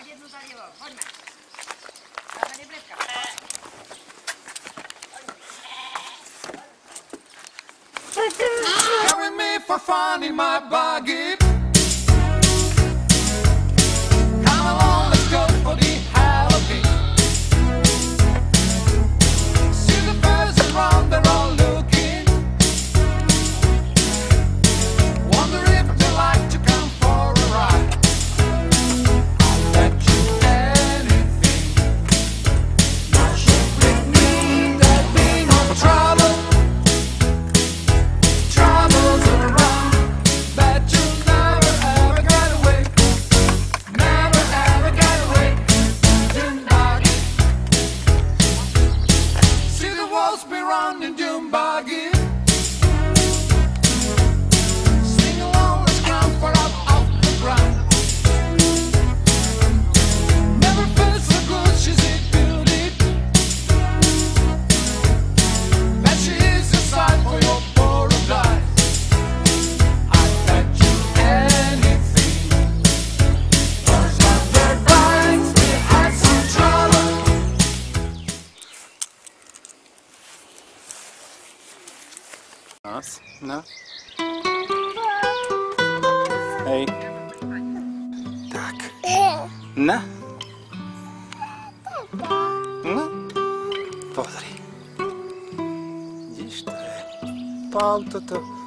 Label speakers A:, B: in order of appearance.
A: jednu zalivo. Poďme. Dáme nebledka.
B: Carry me for fun in my buggy. Come along, let's go for the Halloween. See the birds around, they're all looking. Wonder if they like to come for a ride. I'll bet you anything. Now she'll bring me that being of trouble. Troubles around, bet you'll never ever get away. Never ever get away. Doombuggy. See the walls be running, Doombuggy. Sing along, let's come for up off the ground. Never felt so good, she's a beauty. Bet she is a sight for your paradise. I bet you anything. First love their minds, we had some trouble.
C: Raz, no. Hej. Tak. Na. No. Pozri. Vidíš, to je. Pál toto.